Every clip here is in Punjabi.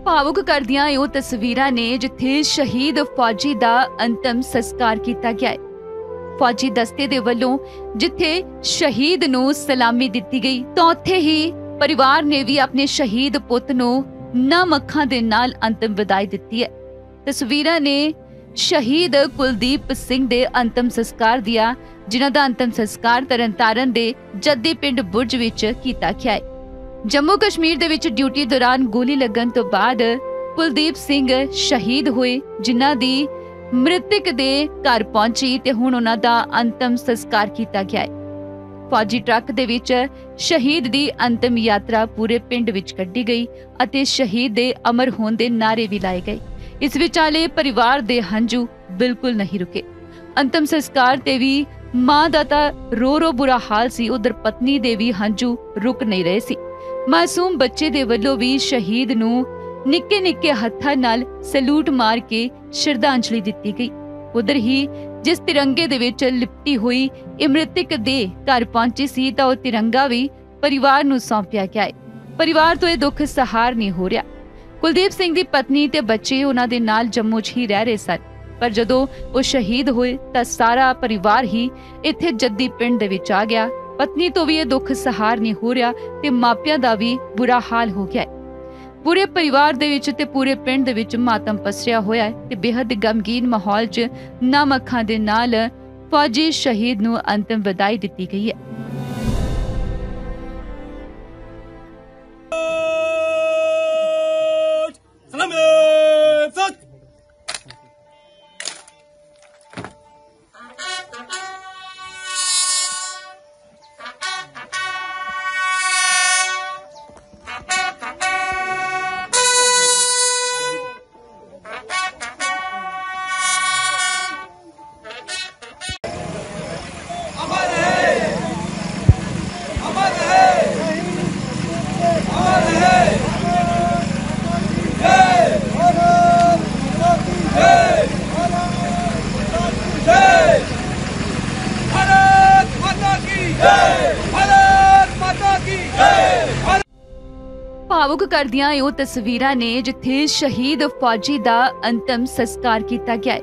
ਭਾਵੁਕ ਕਰਦੀਆਂ ਇਹ ਉਹ ਤਸਵੀਰਾਂ ਨੇ ਜਿੱਥੇ ਸ਼ਹੀਦ ਫੌਜੀ ਦਾ ਅੰਤਮ ਸੰਸਕਾਰ ਕੀਤਾ ਗਿਆ ਹੈ। ਫੌਜੀ ਦਸਤੇ ਦੇ ਵੱਲੋਂ ਜਿੱਥੇ ਸ਼ਹੀਦ ਨੂੰ ਸਲਾਮੀ ਦਿੱਤੀ ਗਈ ਤਾਂ ਉੱਥੇ ਹੀ ਪਰਿਵਾਰ ਨੇ ਵੀ ਆਪਣੇ ਸ਼ਹੀਦ ਪੁੱਤ ਨੂੰ ਨਮ ਅੱਖਾਂ ਦੇ ਨਾਲ ਅੰਤਮ ਵਿਦਾਈ ਦਿੱਤੀ ਹੈ। ਤਸਵੀਰਾਂ ਨੇ ਸ਼ਹੀਦ ਕੁਲਦੀਪ ਸਿੰਘ ਦੇ ਅੰਤਮ ਸੰਸਕਾਰ ਦੀਆਂ, ਜਿਨ੍ਹਾਂ ਦਾ ਅੰਤਮ ਸੰਸਕਾਰ ਤਰਨਤਾਰਨ ਦੇ ਜੱਦੀ ਪਿੰਡ ਬੁਰਜ ਵਿੱਚ ਕੀਤਾ ਗਿਆ ਹੈ। ਜੰਮੂ ਕਸ਼ਮੀਰ ਦੇ ਵਿੱਚ ਡਿਊਟੀ ਦੌਰਾਨ ਗੋਲੀ ਲੱਗਣ ਤੋਂ ਬਾਅਦ ਕੁਲਦੀਪ ਸਿੰਘ ਸ਼ਹੀਦ ਹੋਏ, ਜਿਨ੍ਹਾਂ ਦੀ ਮ੍ਰਿਤਕ ਦੇ ਘਰ ਪਹੁੰਚੀ ਤੇ ਹੁਣ ਉਹਨਾਂ ਦਾ ਅੰਤਮ ਸੰਸਕਾਰ ਕੀਤਾ ਗਿਆ ਹੈ। ਫੌਜੀ ਟਰੱਕ ਦੇ ਵਿੱਚ ਸ਼ਹੀਦ ਦੀ ਅੰਤਮ ਯਾਤਰਾ ਪੂਰੇ ਪਿੰਡ ਵਿੱਚ ਕੱਢੀ ਗਈ ਅਤੇ ਸ਼ਹੀਦ ਦੇ ਅਮਰ ਹੋਣ ਦੇ ਨਾਅਰੇ ਵੀ ਲਾਏ ਗਏ। ਇਸ ਵਿਚਾਲੇ ਪਰਿਵਾਰ ਦੇ ਹੰਝੂ ਬਿਲਕੁਲ ਨਹੀਂ ਰੁਕੇ। ਅੰਤਮ ਸੰਸਕਾਰ ਤੇ ਵੀ ਮਾਂ ਦਾ ਤਾਂ ਰੋ ਬੁਰਾ ਹਾਲ ਸੀ, ਉਧਰ ਪਤਨੀ ਦੇ ਵੀ ਹੰਝੂ ਰੁਕ ਨਹੀਂ ਰਹੇ ਸੀ। ਮਾਸੂਮ ਬੱਚੇ ਦੇ ਵੱਲੋਂ ਵੀ ਸ਼ਹੀਦ ਨੂੰ ਨਿੱਕੇ ਹੱਥਾਂ ਨਾਲ ਸਲੂਟ ਮਾਰ ਕੇ ਸ਼ਰਧਾਂਜਲੀ ਦਿੱਤੀ ਗਈ। ਉਧਰ ਹੀ ਜਿਸ ਤਿਰੰਗੇ ਦੇ ਵਿੱਚ ਲਿਪਟੀ ਹੋਈ ਮ੍ਰਿਤਕ ਦੇ ਘਰ ਪਹੁੰਚੀ ਸੀ ਤਾਂ ਉਹ ਤਿਰੰਗਾ ਵੀ ਪਰਿਵਾਰ ਨੂੰ ਸੌਂਪਿਆ ਗਿਆ ਹੈ। ਪਰਿਵਾਰ ਤੋਂ ਇਹ ਦੁੱਖ ਸਹਾਰ ਨਹੀਂ ਹੋ ਰਿਹਾ। ਕੁਲਦੀਪ ਸਿੰਘ ਦੀ ਪਤਨੀ ਤੇ ਬੱਚੇ ਉਹਨਾਂ ਦੇ ਨਾਲ ਜੰਮੂ 'ਚ ਹੀ ਰਹਿ ਰਹੇ ਸਨ, ਪਰ ਜਦੋਂ ਉਹ ਸ਼ਹੀਦ ਹੋਏ ਤਾਂ ਸਾਰਾ ਪਰਿਵਾਰ ਹੀ ਇੱਥੇ ਜੱਦੀ ਪਿੰਡ ਦੇ ਵਿੱਚ ਆ ਗਿਆ। ਪਤਨੀ ਤੋਂ ਵੀ ਇਹ ਦੁੱਖ ਸਹਾਰ ਨਹੀਂ ਹੋ ਰਿਹਾ ਤੇ ਮਾਪਿਆਂ ਦਾ ਵੀ ਬੁਰਾ ਹਾਲ ਹੋ ਗਿਆ ਹੈ। ਪੂਰੇ ਪਰਿਵਾਰ ਦੇ ਵਿੱਚ ਤੇ ਪੂਰੇ ਪਿੰਡ ਦੇ ਵਿੱਚ ਮਾਤਮ ਪਸਰਿਆ ਹੋਇਆ ਹੈ ਤੇ ਬੇहद ਗਮਗੀਨ ਮਾਹੌਲ 'ਚ ਨਮ ਅੱਖਾਂ ਦੇ ਨਾਲ ਫੌਜੀ ਸ਼ਹੀਦ ਨੂੰ ਅੰਤਮ ਵਿਦਾਈ ਦਿੱਤੀ ਗਈ ਹੈ। ਭਾਵੁਕ ਕਰਦੀਆਂ ਇਹ ਉਹ ਤਸਵੀਰਾਂ ਨੇ ਜਿੱਥੇ ਸ਼ਹੀਦ ਫੌਜੀ ਦਾ ਅੰਤਮ ਸੰਸਕਾਰ ਕੀਤਾ ਗਿਆ ਹੈ।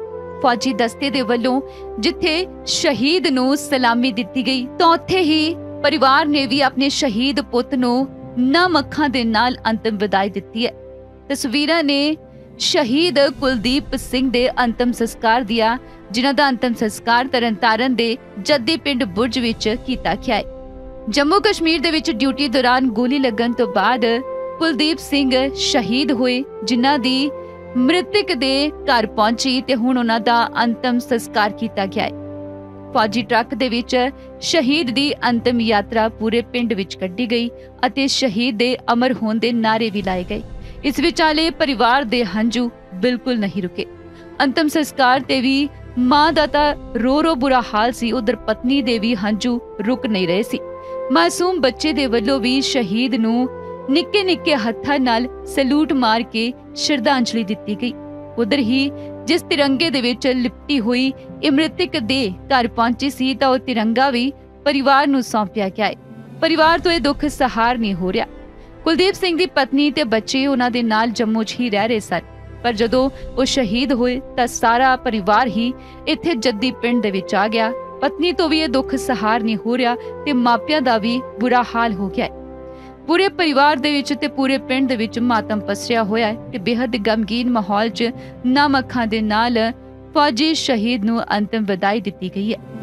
ਫੌਜੀ ਦਸਤੇ ਦੇ ਵੱਲੋਂ ਜਿੱਥੇ ਸ਼ਹੀਦ ਨੂੰ ਸਲਾਮੀ ਦਿੱਤੀ ਗਈ ਤਾਂ ਉੱਥੇ ਹੀ ਪਰਿਵਾਰ ਨੇ ਵੀ ਆਪਣੇ ਸ਼ਹੀਦ ਪੁੱਤ ਨੂੰ ਨਮ ਅੱਖਾਂ ਦੇ ਨਾਲ ਅੰਤਮ ਵਿਦਾਈ ਦਿੱਤੀ ਹੈ। ਤਸਵੀਰਾਂ ਨੇ ਸ਼ਹੀਦ ਕੁਲਦੀਪ ਸਿੰਘ ਦੇ ਅੰਤਮ ਸੰਸਕਾਰ ਦੀਆਂ, ਜਿਨ੍ਹਾਂ ਦਾ ਅੰਤਮ ਸੰਸਕਾਰ ਤਰਨਤਾਰਨ ਦੇ ਜੱਦੀ ਪਿੰਡ ਬੁਰਜ ਵਿੱਚ ਕੀਤਾ ਗਿਆ ਹੈ। ਜੰਮੂ ਕਸ਼ਮੀਰ ਦੇ ਵਿੱਚ ਡਿਊਟੀ ਦੌਰਾਨ ਗੋਲੀ ਲੱਗਣ ਤੋਂ ਬਾਅਦ ਕੁਲਦੀਪ ਸਿੰਘ ਸ਼ਹੀਦ ਹੋਏ, ਜਿਨ੍ਹਾਂ ਦੀ ਮ੍ਰਿਤਕ ਦੇ ਘਰ ਪਹੁੰਚੀ ਤੇ ਹੁਣ ਉਹਨਾਂ ਦਾ ਅੰਤਮ ਸੰਸਕਾਰ ਕੀਤਾ ਗਿਆ ਹੈ। ਫੌਜੀ ਟਰੱਕ ਦੇ ਵਿੱਚ ਸ਼ਹੀਦ ਦੀ ਅੰਤਮ ਯਾਤਰਾ ਪੂਰੇ ਪਿੰਡ ਵਿੱਚ ਕੱਢੀ ਗਈ ਅਤੇ ਸ਼ਹੀਦ ਦੇ ਅਮਰ ਹੋਣ ਦੇ ਨਾਅਰੇ ਵੀ ਲਾਏ ਗਏ। ਇਸ ਵਿਚਾਲੇ ਪਰਿਵਾਰ ਦੇ ਹੰਝੂ ਬਿਲਕੁਲ ਨਹੀਂ ਰੁਕੇ। ਅੰਤਮ ਸੰਸਕਾਰ ਤੇ ਵੀ ਮਾਂ ਦਾ ਤਾਂ ਰੋ ਬੁਰਾ ਹਾਲ ਸੀ, ਉਧਰ ਪਤਨੀ ਦੇ ਵੀ ਹੰਝੂ ਰੁਕ ਨਹੀਂ ਰਹੇ ਸੀ। ਮਾਸੂਮ ਬੱਚੇ ਦੇ ਵੱਲੋਂ ਵੀ ਸ਼ਹੀਦ ਨੂੰ ਨਿੱਕੇ ਹੱਥਾਂ ਨਾਲ ਸਲੂਟ ਮਾਰ ਕੇ ਸ਼ਰਧਾਂਜਲੀ ਦਿੱਤੀ ਗਈ। ਉਧਰ ਹੀ ਜਿਸ ਤਿਰੰਗੇ ਦੇ ਵਿੱਚ ਲਿਪਟੀ ਹੋਈ ਮ੍ਰਿਤਕ ਦੇ ਘਰ ਪਹੁੰਚੀ ਸੀ ਤਾਂ ਉਹ ਤਿਰੰਗਾ ਵੀ ਪਰਿਵਾਰ ਨੂੰ ਸੌਂਪਿਆ ਗਿਆ ਹੈ। ਪਰਿਵਾਰ ਤੋਂ ਇਹ ਦੁੱਖ ਸਹਾਰ ਨਹੀਂ ਹੋ ਰਿਹਾ। ਕੁਲਦੀਪ ਸਿੰਘ ਦੀ ਪਤਨੀ ਤੇ ਬੱਚੇ ਉਹਨਾਂ ਦੇ ਨਾਲ ਜੰਮੂ 'ਚ ਹੀ ਰਹਿ ਰਹੇ ਸਨ, ਪਰ ਜਦੋਂ ਉਹ ਸ਼ਹੀਦ ਹੋਏ ਤਾਂ ਸਾਰਾ ਪਰਿਵਾਰ ਹੀ ਇੱਥੇ ਜੱਦੀ ਪਿੰਡ ਦੇ ਵਿੱਚ ਆ ਗਿਆ। ਪਤਨੀ ਤੋਂ ਵੀ ਇਹ ਦੁੱਖ ਸਹਾਰ ਨਹੀਂ ਹੋ ਰਿਹਾ ਤੇ ਮਾਪਿਆਂ ਦਾ ਵੀ ਬੁਰਾ ਹਾਲ ਹੋ ਗਿਆ ਹੈ। ਪੂਰੇ ਪਰਿਵਾਰ ਦੇ ਵਿੱਚ ਤੇ ਪੂਰੇ ਪਿੰਡ ਦੇ ਵਿੱਚ ਮਾਤਮ ਪਸਰਿਆ ਹੋਇਆ ਹੈ ਤੇ ਬੇहद ਗਮਗੀਨ ਮਾਹੌਲ 'ਚ ਨਮ ਅੱਖਾਂ ਦੇ ਨਾਲ ਫੌਜੀ ਸ਼ਹੀਦ ਨੂੰ ਅੰਤਮ ਵਿਦਾਈ ਦਿੱਤੀ ਗਈ ਹੈ।